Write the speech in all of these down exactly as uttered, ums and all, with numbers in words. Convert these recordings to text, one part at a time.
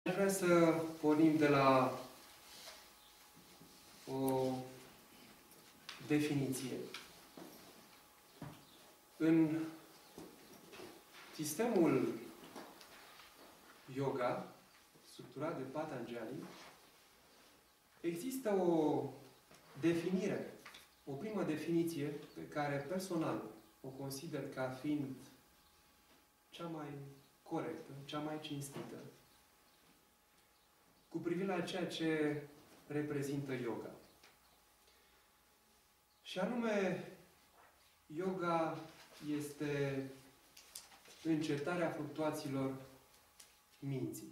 Aș vrea să pornim de la o definiție. În sistemul yoga, structurat de Patanjali, există o definire, o primă definiție pe care personal o consider ca fiind cea mai corectă, cea mai cinstită, cu privire la ceea ce reprezintă yoga. Și anume, yoga este încetarea fluctuațiilor minții.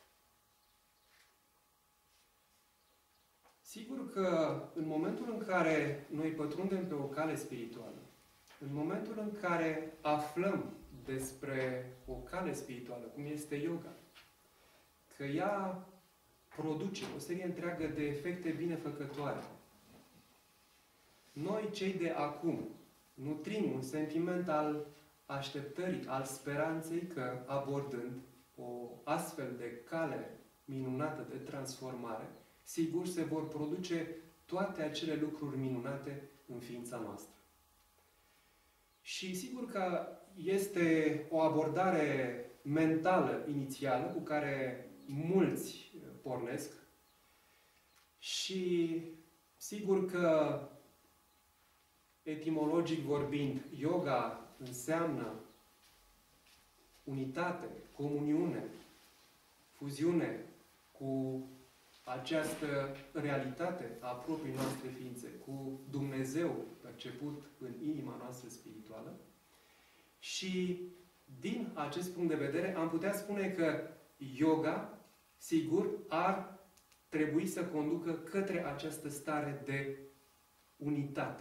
Sigur că în momentul în care noi pătrundem pe o cale spirituală, în momentul în care aflăm despre o cale spirituală, cum este yoga, că ea produce o serie întreagă de efecte binefăcătoare, noi, cei de acum, nutrim un sentiment al așteptării, al speranței că, abordând o astfel de cale minunată de transformare, sigur se vor produce toate acele lucruri minunate în ființa noastră. Și sigur că este o abordare mentală inițială cu care mulți pornesc și sigur că etimologic vorbind, yoga înseamnă unitate, comuniune, fuziune cu această realitate a proprii noastre ființe, cu Dumnezeu perceput în inima noastră spirituală. Și din acest punct de vedere am putea spune că yoga, sigur, ar trebui să conducă către această stare de unitate,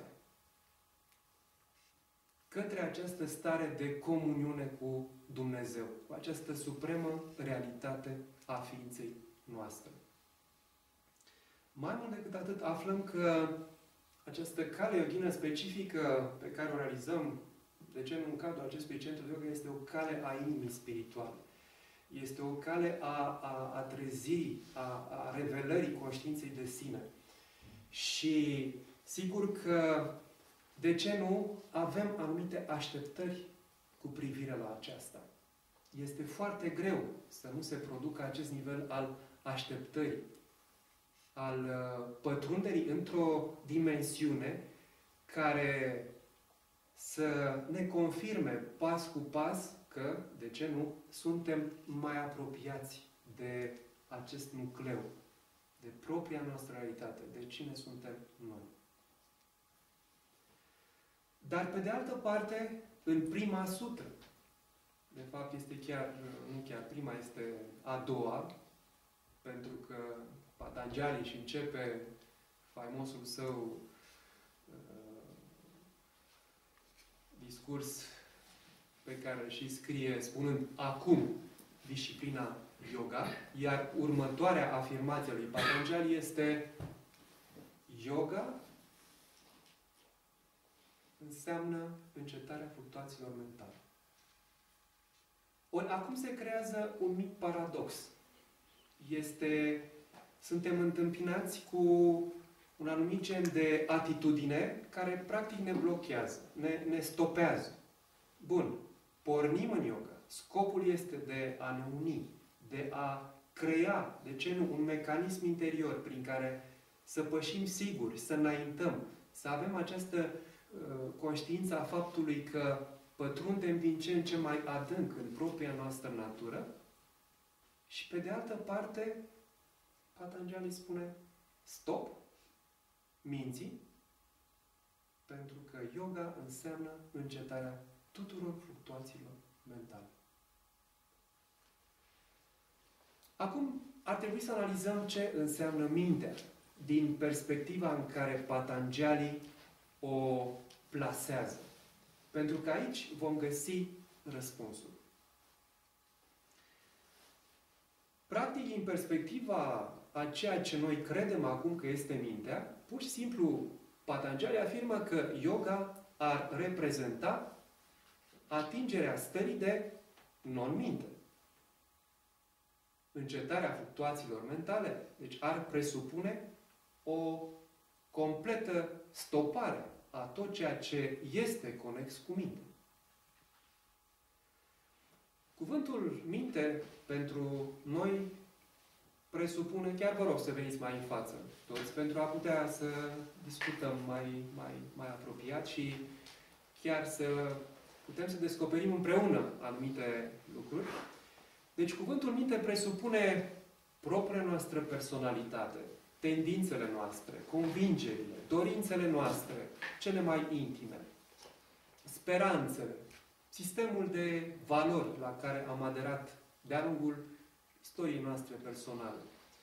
către această stare de comuniune cu Dumnezeu, cu această supremă realitate a ființei noastre. Mai mult decât atât, aflăm că această cale yoghină specifică pe care o realizăm, de ce nu în cadrul acestui centru de yoga, este o cale a inimii spirituale. Este o cale a, a, a trezirii, a, a revelării conștiinței de sine. Și sigur că, de ce nu, avem anumite așteptări cu privire la aceasta. Este foarte greu să nu se producă acest nivel al așteptării, al pătrunderii într-o dimensiune care să ne confirme pas cu pas că, de ce nu, suntem mai apropiați de acest nucleu, de propria noastră realitate, de cine suntem noi. Dar, pe de altă parte, în prima sutră, de fapt este chiar, nu chiar prima, este a doua, pentru că Patanjali își începe faimosul său uh, discurs pe care și scrie spunând acum disciplina yoga, iar următoarea afirmație a lui Patanjali este yoga înseamnă încetarea fluctuațiilor mentale. Ori acum se creează un mic paradox. Este, suntem întâmpinați cu un anumit gen de atitudine care practic ne blochează, ne, ne stopează. Bun, pornim în yoga. Scopul este de a ne uni, de a crea, de ce nu, un mecanism interior prin care să pășim siguri, să înaintăm, să avem această uh, conștiință a faptului că pătrundem din ce în ce mai adânc în propria noastră natură. Și pe de altă parte, Patanjali spune stop minții, pentru că yoga înseamnă încetarea tuturor fluctuațiilor mentale. Acum ar trebui să analizăm ce înseamnă mintea din perspectiva în care Patanjali o plasează. Pentru că aici vom găsi răspunsul. Practic, din perspectiva a ceea ce noi credem acum că este mintea, pur și simplu Patanjali afirmă că yoga ar reprezenta atingerea stării de non-minte. încetarea fluctuațiilor mentale, deci ar presupune o completă stopare a tot ceea ce este conex cu minte. Cuvântul minte pentru noi presupune, chiar vă rog să veniți mai în față toți, pentru a putea să discutăm mai, mai, mai apropiat și chiar să putem să descoperim împreună anumite lucruri. Deci cuvântul minte presupune propria noastră personalitate, tendințele noastre, convingerile, dorințele noastre, cele mai intime, speranțele, sistemul de valori la care am aderat de-a lungul istoriei noastre personale.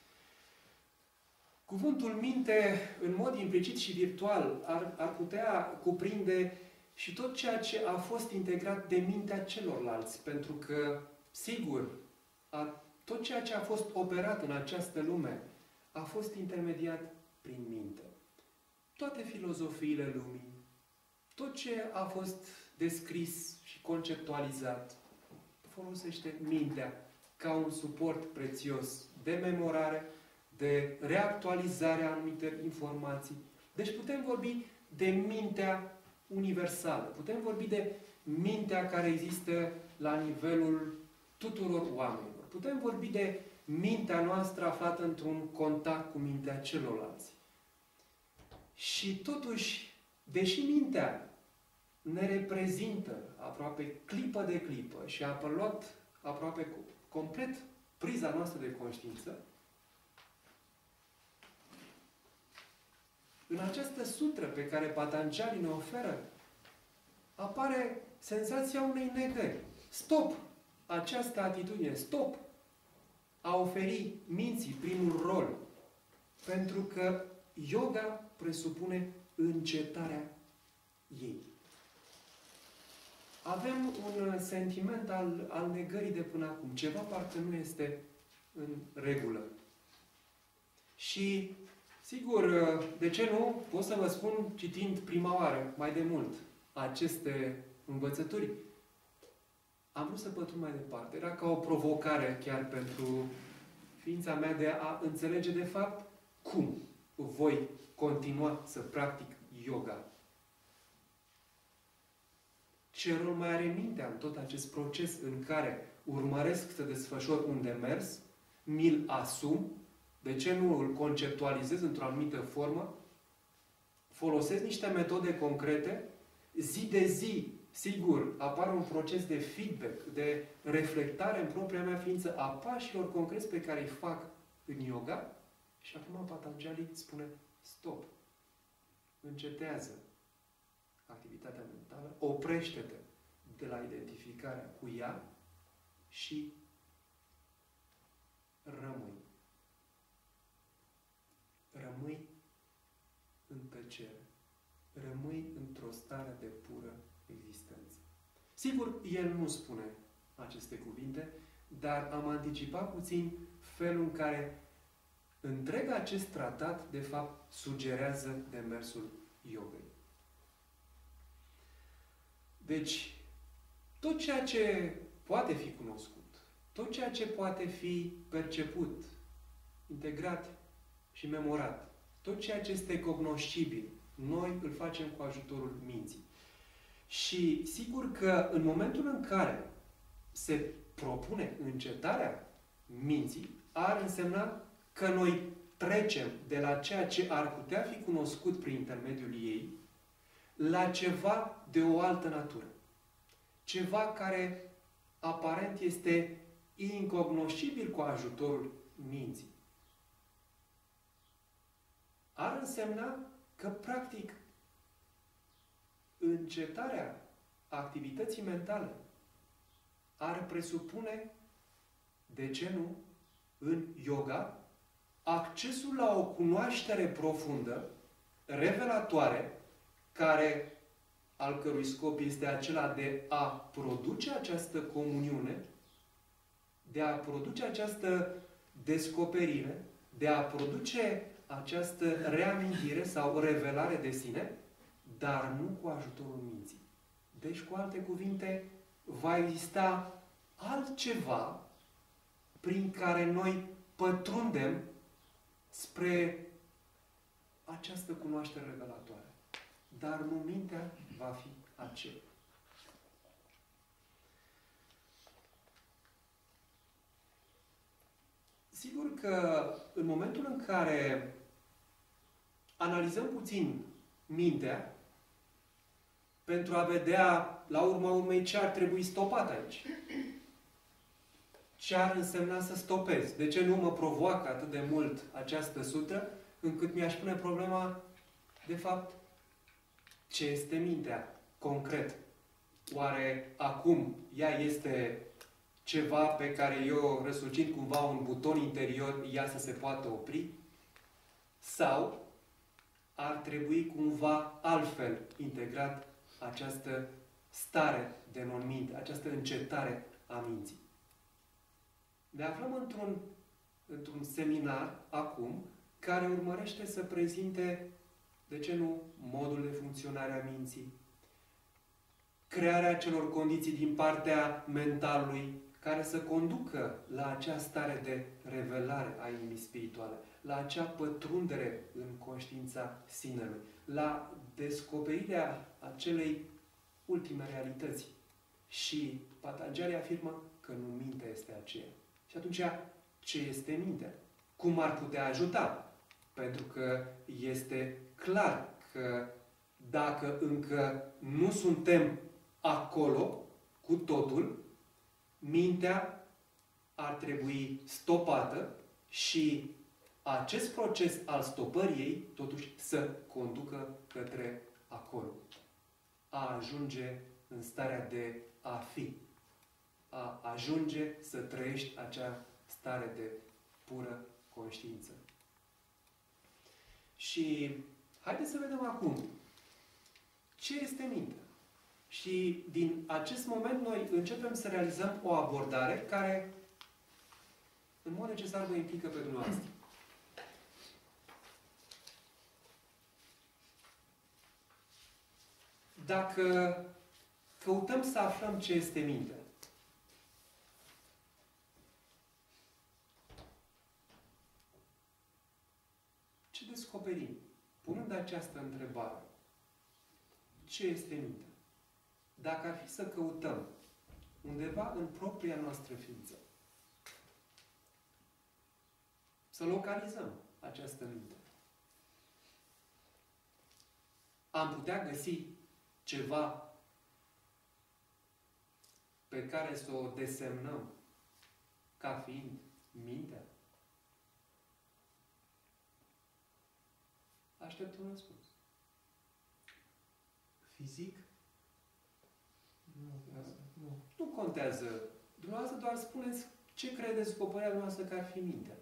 Cuvântul minte, în mod implicit și virtual, ar, ar putea cuprinde și tot ceea ce a fost integrat de mintea celorlalți, pentru că, sigur, a, tot ceea ce a fost operat în această lume a fost intermediat prin minte. Toate filozofiile lumii, tot ce a fost descris și conceptualizat, folosește mintea ca un suport prețios de memorare, de reactualizare a anumite informații. Deci putem vorbi de mintea universală. Putem vorbi de mintea care există la nivelul tuturor oamenilor. Putem vorbi de mintea noastră aflată într-un contact cu mintea celorlalți. Și totuși, deși mintea ne reprezintă aproape clipă de clipă și a preluat aproape complet priza noastră de conștiință, în această sutră pe care Patanjali ne oferă, apare senzația unei negări. Stop! Această atitudine, stop! A oferi minții primul rol. Pentru că yoga presupune încetarea ei. Avem un sentiment al, al negării de până acum. Ceva parcă nu este în regulă. Și, sigur, de ce nu? Pot să vă spun, citind prima oară, mai de mult, aceste învățături, am vrut să pătrund mai departe. Era ca o provocare chiar pentru ființa mea de a înțelege, de fapt, cum voi continua să practic yoga. Ce rol mai are mintea în tot acest proces în care urmăresc să desfășor un demers, mi-l asum, de ce nu îl conceptualizez într-o anumită formă, folosesc niște metode concrete, zi de zi, sigur, apare un proces de feedback, de reflectare în propria mea ființă a pașilor concreți pe care îi fac în yoga. Și acum Patanjali spune, stop, încetează activitatea mentală, oprește-te de la identificarea cu ea și rămâi. Rămâi în tăcere. Rămâi într-o stare de pură existență. Sigur, el nu spune aceste cuvinte, dar am anticipat puțin felul în care întreg acest tratat, de fapt, sugerează demersul yogei. Deci, tot ceea ce poate fi cunoscut, tot ceea ce poate fi perceput, integrat și memorat, tot ceea ce este cognoscibil, noi îl facem cu ajutorul minții. Și sigur că în momentul în care se propune încetarea minții, ar însemna că noi trecem de la ceea ce ar putea fi cunoscut prin intermediul ei la ceva de o altă natură. Ceva care aparent este incognoscibil cu ajutorul minții. Ar însemna că, practic, încetarea activității mentale ar presupune, de ce nu, în yoga, accesul la o cunoaștere profundă, revelatoare, care, al cărui scop este acela de a produce această comuniune, de a produce această descoperire, de a produce această reamintire sau revelare de sine, dar nu cu ajutorul minții. Deci, cu alte cuvinte, va exista altceva prin care noi pătrundem spre această cunoaștere revelatoare. Dar nu mintea va fi aceea. Sigur că în momentul în care analizăm puțin mintea, pentru a vedea, la urma urmei, ce ar trebui stopat aici. Ce ar însemna să stopez? De ce nu mă provoacă atât de mult această sutră, încât mi-aș pune problema, de fapt, ce este mintea, concret? Oare acum ea este ceva pe care eu, răsucind cumva un buton interior, ea să se poată opri? Sau ar trebui cumva altfel integrat această stare de non-minte, această încetare a minții? Ne aflăm într-un într-un seminar acum care urmărește să prezinte, de ce nu, modul de funcționare a minții, crearea celor condiții din partea mentalului care să conducă la acea stare de revelare a inimii spirituale, la acea pătrundere în conștiința sinelui, la descoperirea acelei ultime realități. Și Patanjali afirmă că nu mintea este aceea. Și atunci, ce este mintea? Cum ar putea ajuta? Pentru că este clar că dacă încă nu suntem acolo cu totul, mintea ar trebui stopată și acest proces al stopării ei, totuși, să conducă către acolo. A ajunge în starea de a fi. A ajunge să trăiești acea stare de pură conștiință. Și haideți să vedem acum ce este mintea. Și din acest moment noi începem să realizăm o abordare care în mod necesar vă implică pe dumneavoastră. Dacă căutăm să aflăm ce este mintea, ce descoperim? Punând această întrebare, ce este mintea? Dacă ar fi să căutăm undeva în propria noastră ființă, să localizăm această minte, am putea găsi ceva pe care să o desemnăm ca fiind mintea? Aștept un răspuns. Fizic? Nu, nu. Nu contează. Dumneavoastră doar spuneți ce credeți, după părerea noastră, că ar fi mintea.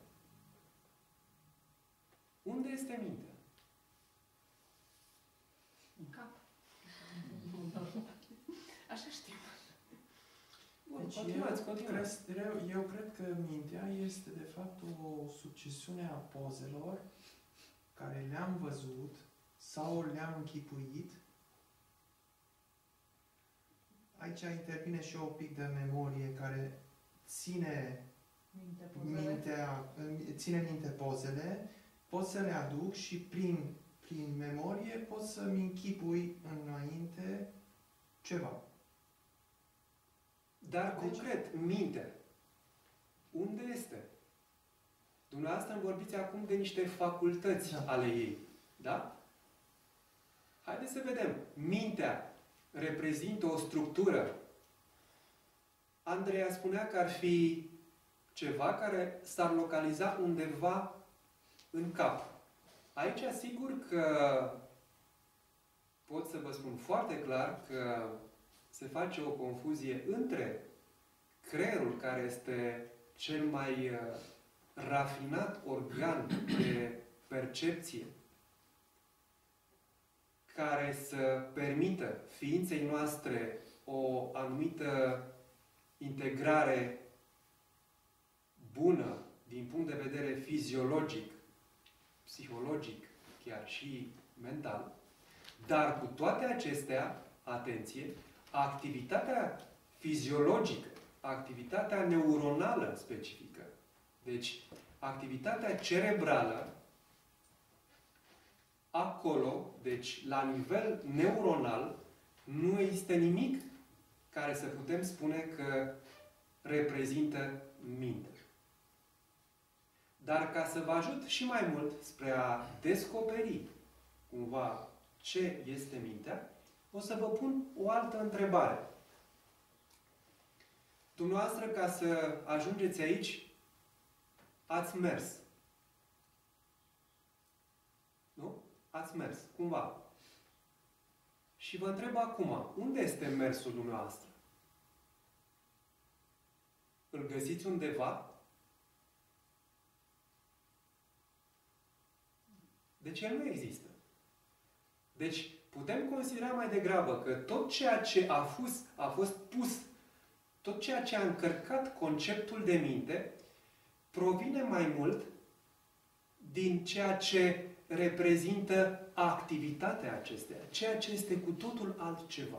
Unde este mintea? În cap. Așa știu. Bun, Deci continuați, eu, continuați. cred, eu cred că mintea este de fapt o succesiune a pozelor care le-am văzut sau le-am închipuit. Aici intervine și o pic de memorie care ține Minte, pozele. mintea, ține minte pozele, pot să le aduc și prin, prin memorie pot să-mi închipui înainte ceva. Dar, Deci- concret, mintea, unde este? Dumneavoastră îmi vorbiți acum de niște facultăți Da. ale ei. Da? Haideți să vedem. Mintea reprezintă o structură. Andreea spunea că ar fi ceva care s-ar localiza undeva în cap. Aici, sigur că pot să vă spun foarte clar că se face o confuzie între creierul, care este cel mai uh, rafinat organ de percepție, care să permită ființei noastre o anumită integrare bună din punct de vedere fiziologic, psihologic, chiar și mental, dar cu toate acestea, atenție, activitatea fiziologică, activitatea neuronală specifică, Deci, activitatea cerebrală, acolo, deci la nivel neuronal, nu există nimic care să putem spune că reprezintă minte. Dar ca să vă ajut și mai mult spre a descoperi cumva ce este mintea, o să vă pun o altă întrebare. Dumneavoastră, ca să ajungeți aici, ați mers. Nu? Ați mers, cumva. Și vă întreb acum, unde este mersul dumneavoastră? Îl găsiți undeva? Deci el nu există. Deci putem considera mai degrabă că tot ceea ce a fost, a fost pus, tot ceea ce a încărcat conceptul de minte, provine mai mult din ceea ce reprezintă activitatea acesteia, ceea ce este cu totul altceva.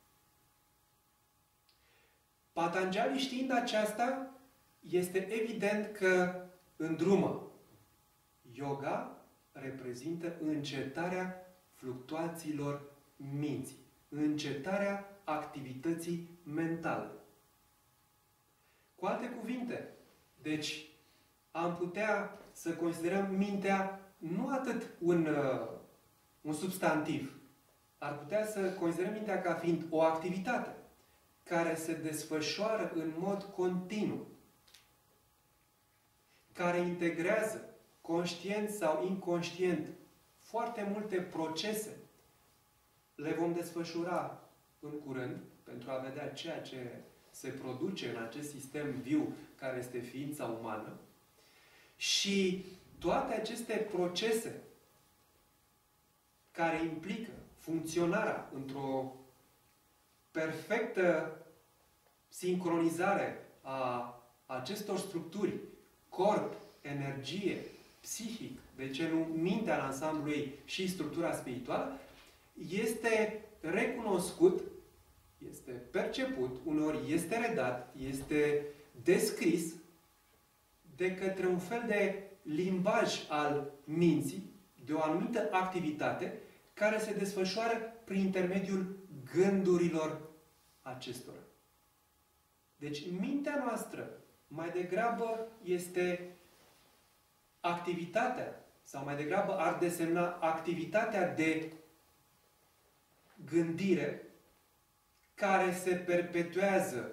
Patanjali, știind aceasta, este evident că îndrumă. Yoga reprezintă încetarea fluctuațiilor minții, încetarea activității mentale. Cu alte cuvinte, deci am putea să considerăm mintea nu atât un, uh, un substantiv. Ar putea să considerăm mintea ca fiind o activitate care se desfășoară în mod continuu, care integrează, conștient sau inconștient, foarte multe procese. Le vom desfășura în curând pentru a vedea ceea ce se produce în acest sistem viu care este ființa umană. Și toate aceste procese care implică funcționarea într-o perfectă sincronizare a acestor structuri, corp, energie, psihic, de ce nu mintea în ansamblul ei și structura spirituală, este recunoscut, este perceput, uneori este redat, este descris de către un fel de limbaj al minții, de o anumită activitate, care se desfășoară prin intermediul gândurilor acestora. Deci, mintea noastră, mai degrabă, este activitatea, sau mai degrabă ar desemna activitatea de gândire care se perpetuează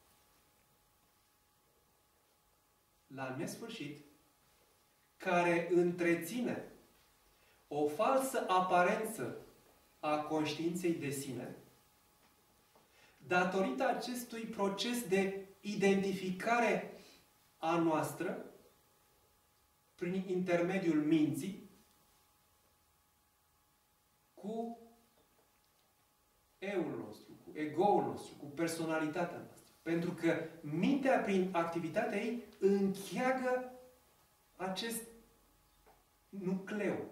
la nesfârșit, care întreține o falsă aparență a conștiinței de sine, datorită acestui proces de identificare a noastră prin intermediul minții cu eul nostru, cu ego-ul nostru, cu personalitatea noastră. Pentru că mintea, prin activitatea ei, încheagă acest nucleu.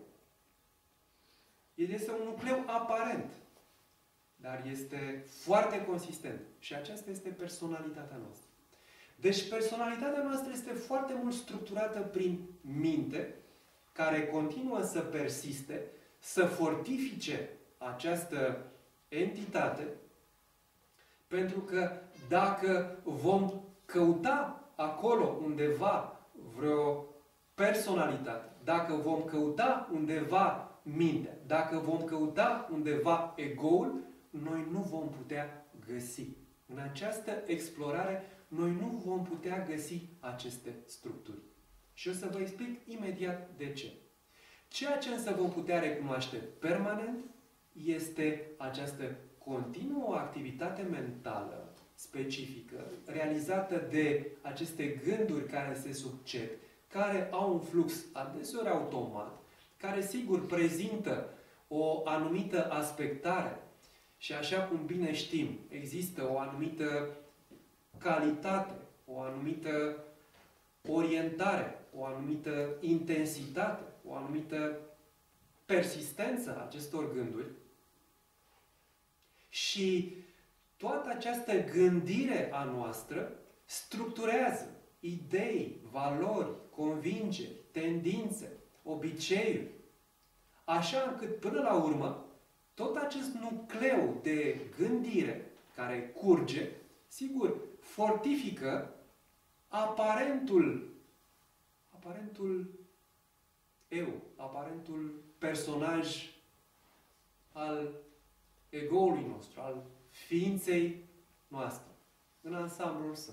El este un nucleu aparent, dar este foarte consistent. Și aceasta este personalitatea noastră. Deci personalitatea noastră este foarte mult structurată prin minte, care continuă să persiste, să fortifice această entitate, pentru că dacă vom căuta acolo undeva vreo personalitate, dacă vom căuta undeva mintea, dacă vom căuta undeva ego-ul, noi nu vom putea găsi. În această explorare, noi nu vom putea găsi aceste structuri. Și o să vă explic imediat de ce. Ceea ce însă vom putea recunoaște permanent este această continuă activitate mentală specifică, realizată de aceste gânduri care se succed, care au un flux adeseori automat, care sigur prezintă o anumită aspectare și așa cum bine știm, există o anumită calitate, o anumită orientare, o anumită intensitate, o anumită persistență a acestor gânduri. Și toată această gândire a noastră structurează, idei, valori, convingeri, tendințe, obiceiuri, așa încât până la urmă tot acest nucleu de gândire care curge, sigur, fortifică aparentul, aparentul eu, aparentul personaj al egoului nostru, al ființei noastre, în ansamblul său.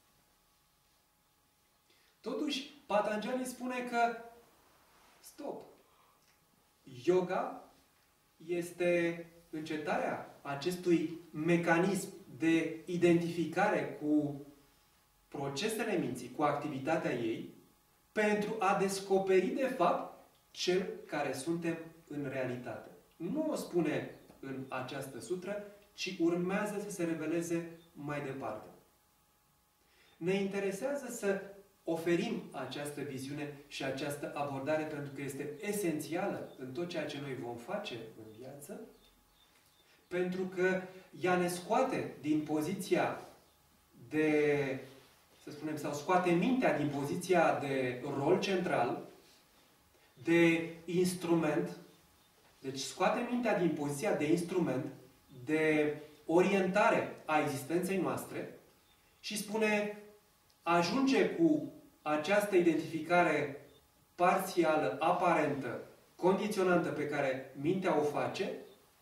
Totuși, Patanjali spune că stop! Yoga este încetarea acestui mecanism de identificare cu procesele minții, cu activitatea ei, pentru a descoperi, de fapt, cel care suntem în realitate. Nu o spune în această sutră, ci urmează să se reveleze mai departe. Ne interesează să oferim această viziune și această abordare pentru că este esențială în tot ceea ce noi vom face în viață, pentru că ea ne scoate din poziția de, să spunem, sau scoate mintea din poziția de rol central, de instrument, deci scoate mintea din poziția de instrument, de orientare a existenței noastre și spune, ajunge cu această identificare parțială, aparentă, condiționantă pe care mintea o face,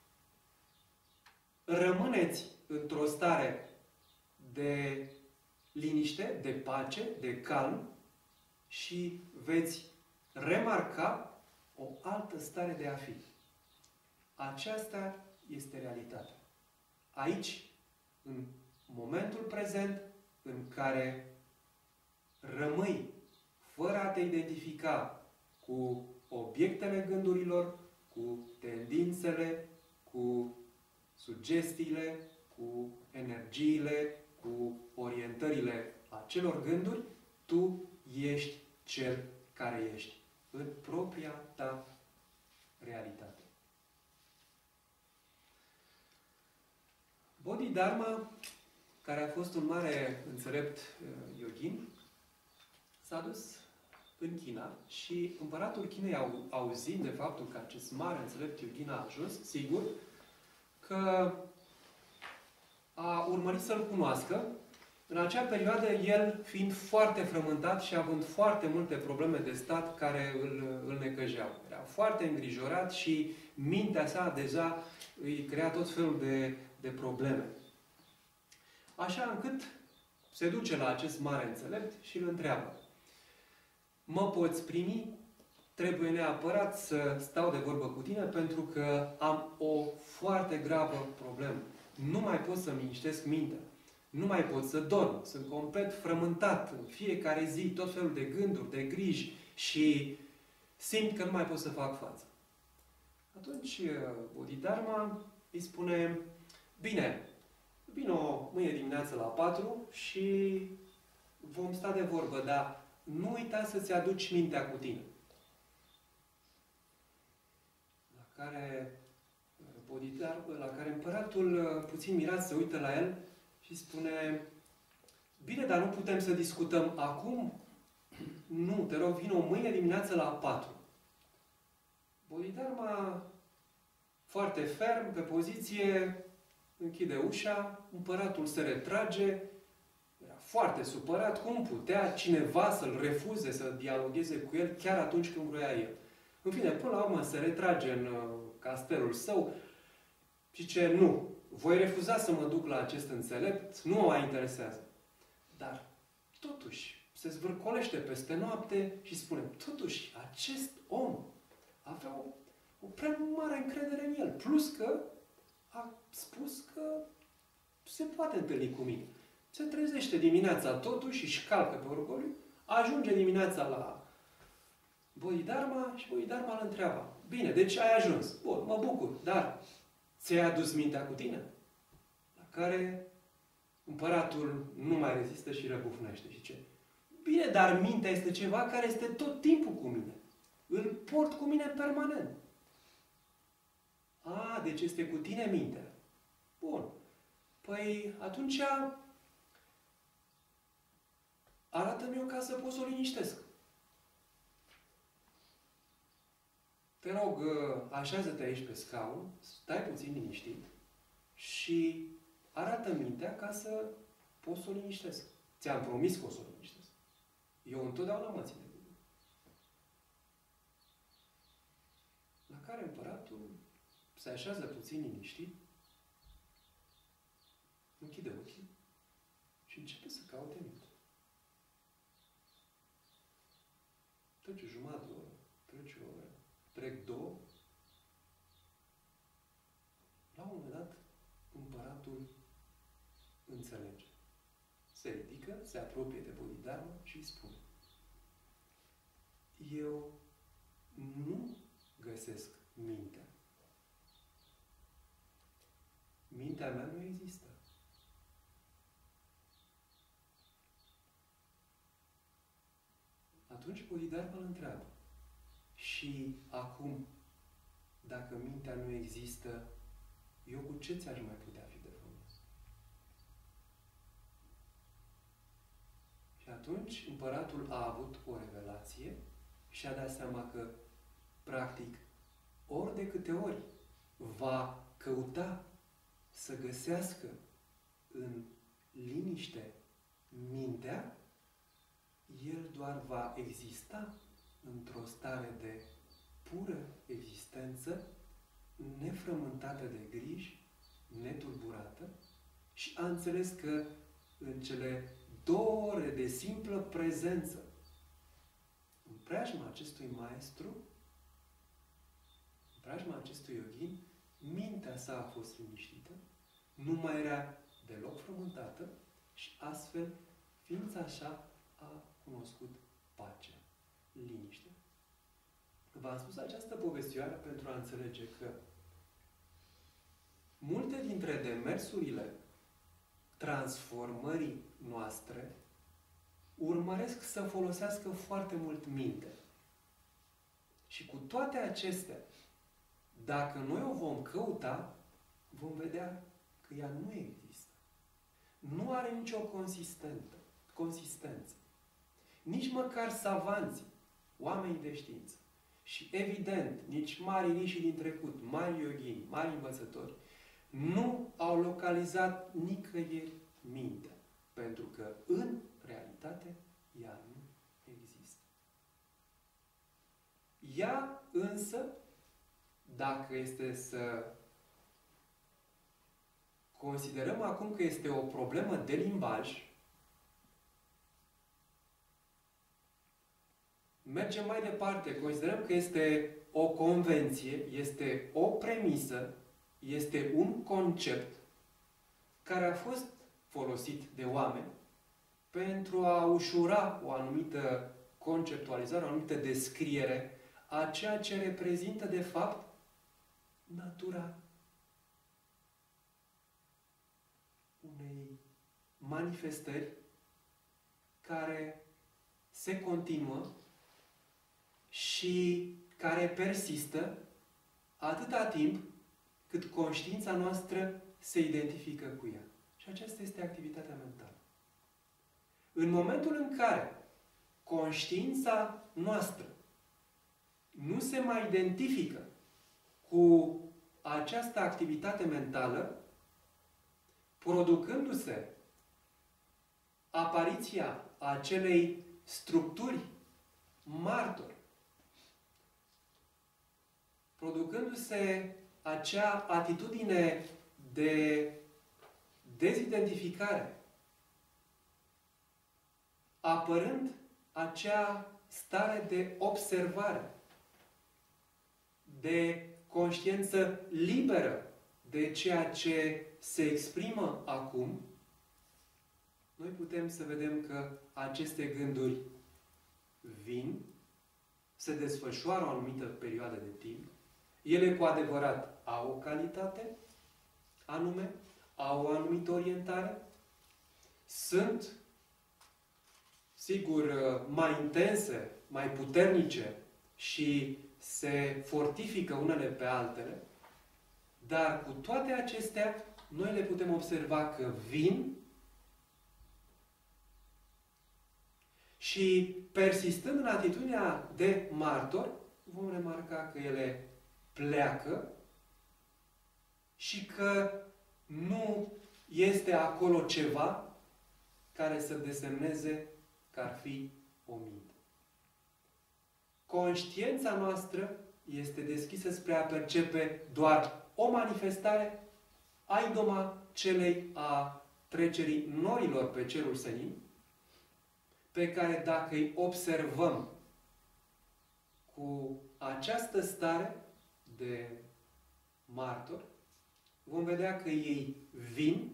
rămâneți într-o stare de liniște, de pace, de calm și veți remarca o altă stare de a fi. Aceasta este realitatea. Aici, în momentul prezent, în care rămâi fără a te identifica cu obiectele gândurilor, cu tendințele, cu sugestiile, cu energiile, cu orientările acelor gânduri, tu ești cel care ești în propria ta realitate. Bodhidharma, care a fost un mare înțelept yogin, s-a dus în China și împăratul Chinei, au, auzind de faptul că acest mare înțelept yogin a ajuns, sigur, că a urmărit să-l cunoască, în acea perioadă el fiind foarte frământat și având foarte multe probleme de stat care îl, îl necăjeau. Era foarte îngrijorat și mintea sa deja îi crea tot felul de, de probleme. Așa încât se duce la acest mare înțelept și îl întreabă: mă poți primi? Trebuie neapărat să stau de vorbă cu tine pentru că am o foarte gravă problemă. Nu mai pot să-mi liniștesc mintea. Nu mai pot să dorm. Sunt complet frământat în fiecare zi, tot felul de gânduri, de griji și simt că nu mai pot să fac față. Atunci Bodhidharma îi spune: bine, vino mâine dimineață la patru și vom sta de vorbă, dar nu uita să-ți aduci mintea cu tine. La care Bodhidharma, la care împăratul, puțin mirat, se uită la el și spune: bine, dar nu putem să discutăm acum? Nu, te rog, vino mâine dimineață la patru. Bodhidharma, foarte ferm, pe poziție, închide ușa, împăratul se retrage, era foarte supărat, cum putea cineva să-l refuze să dialogueze cu el chiar atunci când vroia el. În fine, până la urmă se retrage în uh, castelul său și zice: nu, voi refuza să mă duc la acest înțelept, nu mă mai interesează. Dar, totuși, se zvârcolește peste noapte și spune: totuși, acest om avea o, o prea mare încredere în el. Plus că a spus că se poate întâlni cu mine. Se trezește dimineața totuși, își calcă pe orgoliu, ajunge dimineața la Bodhidharma și Bodhidharma îl întreabă: bine, deci ai ajuns. Bun, mă bucur, dar ți-ai adus mintea cu tine? La care împăratul nu mai rezistă și răbufnește și zice: bine, dar mintea este ceva care este tot timpul cu mine. Îl port cu mine permanent. A, deci este cu tine mintea. Bun. Păi atunci arată-mi o casă, pot să o liniștesc. Te rog, așează-te aici pe scaun, stai puțin liniștit și arată mintea ca să pot să o liniștesc. Ți-am promis că o să o liniștesc. Eu întotdeauna mă țin de gând. La care împăratul se așează puțin liniștit, închide ochii și începe să caute minte. Trece jumătate de oră, trece o oră, trec două. La un moment dat, împăratul înțelege. Se ridică, se apropie de Bodhidharma și îi spune: eu nu găsesc mintea. Mintea mea nu există. Atunci Bodhidharma îl întreabă: și acum, dacă mintea nu există, eu cu ce ți-aș mai putea fi de folos? Și atunci împăratul a avut o revelație și a dat seama că, practic, ori de câte ori va căuta să găsească în liniște mintea, el doar va exista într-o stare de pură existență, nefrământată de griji, netulburată, și a înțeles că în cele două ore de simplă prezență în preajma acestui maestru, în preajma acestui yoghin, mintea sa a fost liniștită, nu mai era deloc frământată și astfel, ființa așa, a cunoscut pacea, liniștea. V-am spus această povestioară pentru a înțelege că multe dintre demersurile transformării noastre urmăresc să folosească foarte mult minte. Și cu toate acestea, dacă noi o vom căuta, vom vedea că ea nu există. Nu are nicio consistentă, consistență. Nici măcar savanții, oamenii de știință, și evident, nici mari rișii din trecut, mari yoghini, mari învățători, nu au localizat nicăieri mintea. Pentru că, în realitate, ea nu există. Ea însă, dacă este să considerăm acum că este o problemă de limbaj, mergem mai departe, considerăm că este o convenție, este o premisă, este un concept care a fost folosit de oameni pentru a ușura o anumită conceptualizare, o anumită descriere a ceea ce reprezintă, de fapt, natura unei manifestări care se continuă și care persistă atâta timp cât conștiința noastră se identifică cu ea. Și aceasta este activitatea mentală. În momentul în care conștiința noastră nu se mai identifică cu această activitate mentală, producându-se apariția acelei structuri martor, producându-se acea atitudine de dezidentificare, apărând acea stare de observare, de conștiință liberă de ceea ce se exprimă acum, noi putem să vedem că aceste gânduri vin, se desfășoară o anumită perioadă de timp, ele cu adevărat au o calitate anume, au o anumită orientare, sunt, sigur, mai intense, mai puternice și se fortifică unele pe altele, dar cu toate acestea, noi le putem observa că vin Și persistând în atitudinea de martor, vom remarca că ele pleacă și că nu este acolo ceva care să desemneze că ar fi o minte. Conștiința noastră este deschisă spre a percepe doar o manifestare a idoma celei a trecerii norilor pe cerul senin, pe care dacă îi observăm cu această stare de martor, vom vedea că ei vin,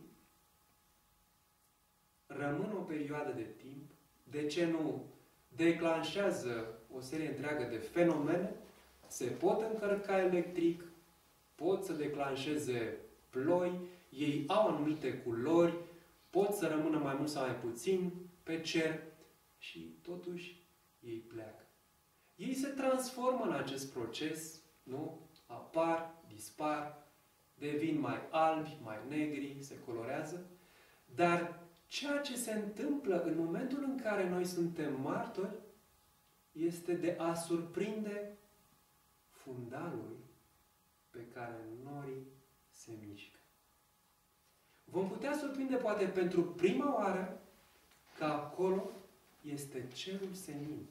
rămân o perioadă de timp, de ce nu declanșează o serie întreagă de fenomene, se pot încărca electric, pot să declanșeze ploi, ei au anumite culori, pot să rămână mai mult sau mai puțin pe cer și totuși ei pleacă. Ei se transformă în acest proces, nu? Apar, dispar, devin mai albi, mai negri, se colorează, dar ceea ce se întâmplă în momentul în care noi suntem martori este de a surprinde fundalul pe care norii se mișcă. Vom putea surprinde poate pentru prima oară că acolo este cerul senin.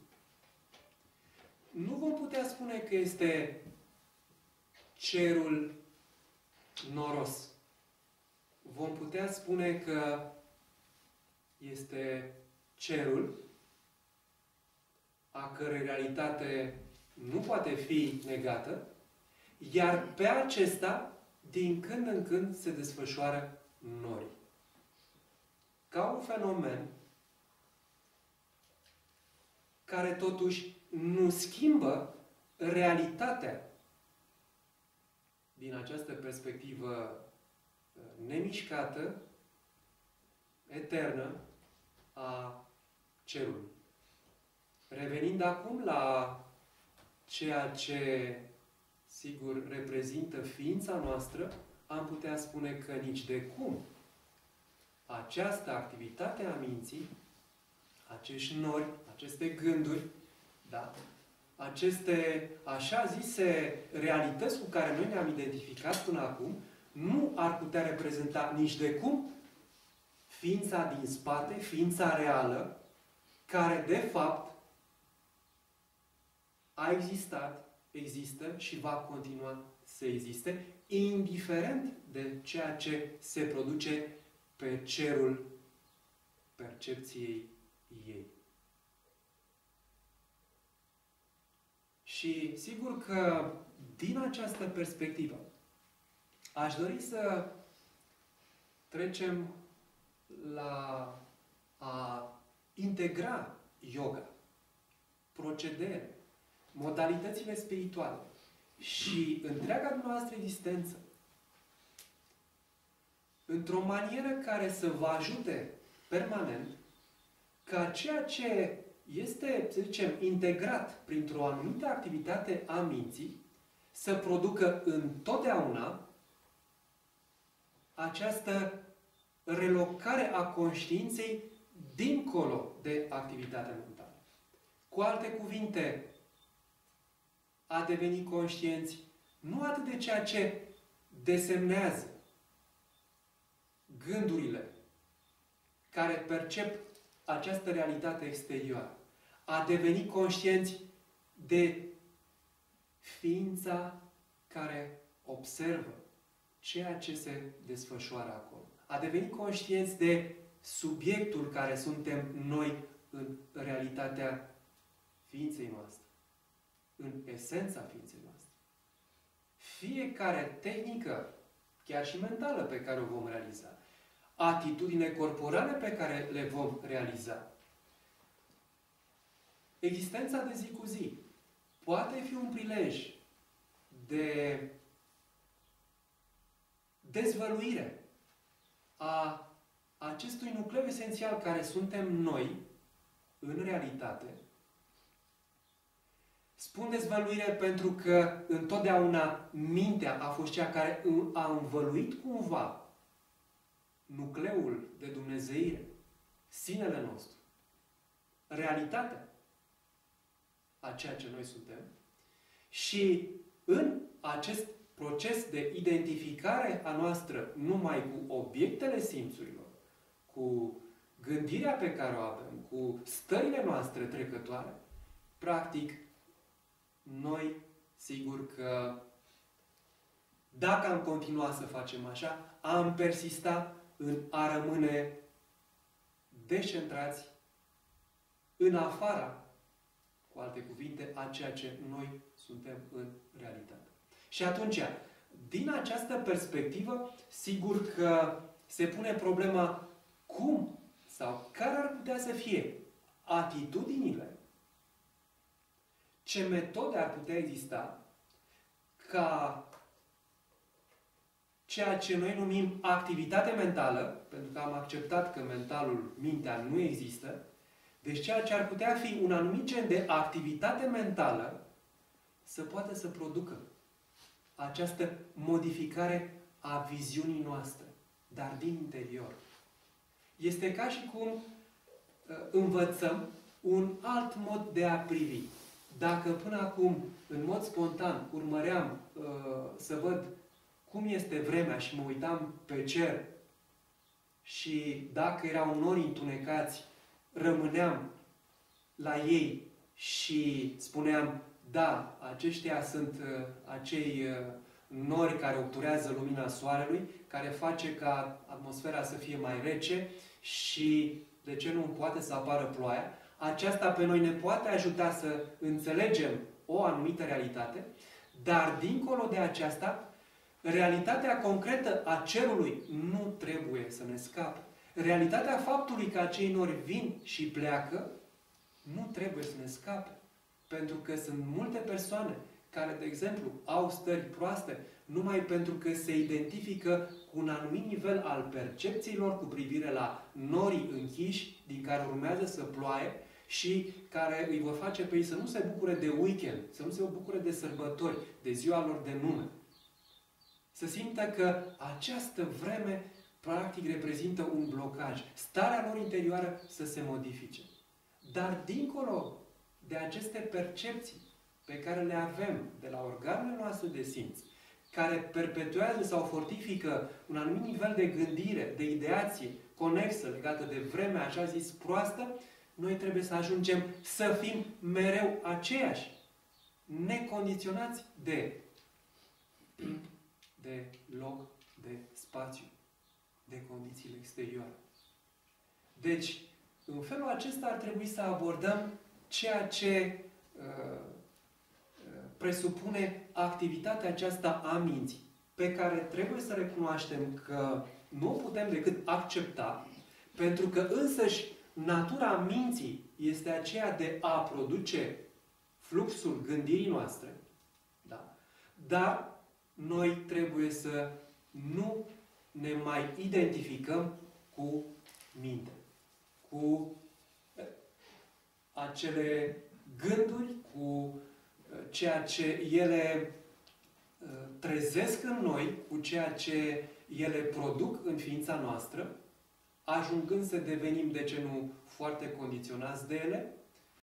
Nu vom putea spune că este cerul noros. Vom putea spune că este cerul a cărei realitate nu poate fi negată, iar pe acesta, din când în când, se desfășoară nori. Ca un fenomen care totuși nu schimbă realitatea din această perspectivă nemișcată, eternă, a cerului. Revenind acum la ceea ce, sigur, reprezintă ființa noastră, am putea spune că nici de cum această activitate a minții, acești nori, aceste gânduri, da, aceste așa zise realități cu care noi ne-am identificat până acum, nu ar putea reprezenta nici de cum ființa din spate, ființa reală, care de fapt a existat, există și va continua să existe, indiferent de ceea ce se produce pe cerul percepției ei. Și sigur că din această perspectivă aș dori să trecem la a integra yoga, procedere, modalitățile spirituale și întreaga noastră existență într-o manieră care să vă ajute permanent ca ceea ce este, să zicem, integrat printr-o anumită activitate a minții să producă întotdeauna această relocare a conștiinței dincolo de activitatea mentală. Cu alte cuvinte, a deveni conștienți nu atât de ceea ce desemnează gândurile care percep această realitate exterioară, a deveni conștienți de ființa care observă ceea ce se desfășoară acolo. A deveni conștienți de subiectul care suntem noi în realitatea ființei noastre, în esența ființei noastre. Fiecare tehnică, chiar și mentală, pe care o vom realiza, atitudine corporale pe care le vom realiza, existența de zi cu zi poate fi un prilej de dezvăluire a acestui nucleu esențial care suntem noi, în realitate. Spun dezvăluire pentru că întotdeauna mintea a fost cea care a învăluit cumva nucleul de dumnezeire, sinele nostru, realitatea a ceea ce noi suntem și în acest proces de identificare a noastră numai cu obiectele simțurilor, cu gândirea pe care o avem, cu stările noastre trecătoare, practic, noi, sigur că dacă am continuat să facem așa, am persista în a rămâne descentrați în afara, cu alte cuvinte, a ceea ce noi suntem în realitate. Și atunci, din această perspectivă, sigur că se pune problema cum sau care ar putea să fie atitudinile, ce metode ar putea exista ca ceea ce noi numim activitate mentală, pentru că am acceptat că mentalul, mintea, nu există, deci ceea ce ar putea fi un anumit gen de activitate mentală să poată să producă această modificare a viziunii noastre, dar din interior. Este ca și cum uh, învățăm un alt mod de a privi. Dacă până acum, în mod spontan, urmăream uh, să văd cum este vremea și mă uitam pe cer și dacă erau nori întunecați, rămâneam la ei și spuneam, da, aceștia sunt uh, acei uh, nori care obturează lumina soarelui, care face ca atmosfera să fie mai rece și, de ce nu, poate să apară ploaia. Aceasta pe noi ne poate ajuta să înțelegem o anumită realitate, dar dincolo de aceasta, realitatea concretă a cerului nu trebuie să ne scape. Realitatea faptului că acei nori vin și pleacă nu trebuie să ne scape. Pentru că sunt multe persoane care, de exemplu, au stări proaste numai pentru că se identifică cu un anumit nivel al percepțiilor cu privire la norii închiși din care urmează să ploaie și care îi vor face pe ei să nu se bucure de weekend, să nu se bucure de sărbători, de ziua lor de nume. Să simtă că această vreme practic reprezintă un blocaj. Starea lor interioară să se modifice. Dar dincolo de aceste percepții pe care le avem de la organele noastre de simț, care perpetuează sau fortifică un anumit nivel de gândire, de ideație conexă legată de vremea așa zis proastă, noi trebuie să ajungem să fim mereu aceiași, necondiționați de timp, de loc, de spațiu, de condițiile exterioare. Deci, în felul acesta ar trebui să abordăm ceea ce uh, presupune activitatea aceasta a minții, pe care trebuie să recunoaștem că nu o putem decât accepta, pentru că însăși natura minții este aceea de a produce fluxul gândirii noastre, da? Dar noi trebuie să nu ne mai identificăm cu minte, cu acele gânduri, cu ceea ce ele trezesc în noi, cu ceea ce ele produc în ființa noastră, ajungând să devenim, de ce nu, foarte condiționați de ele,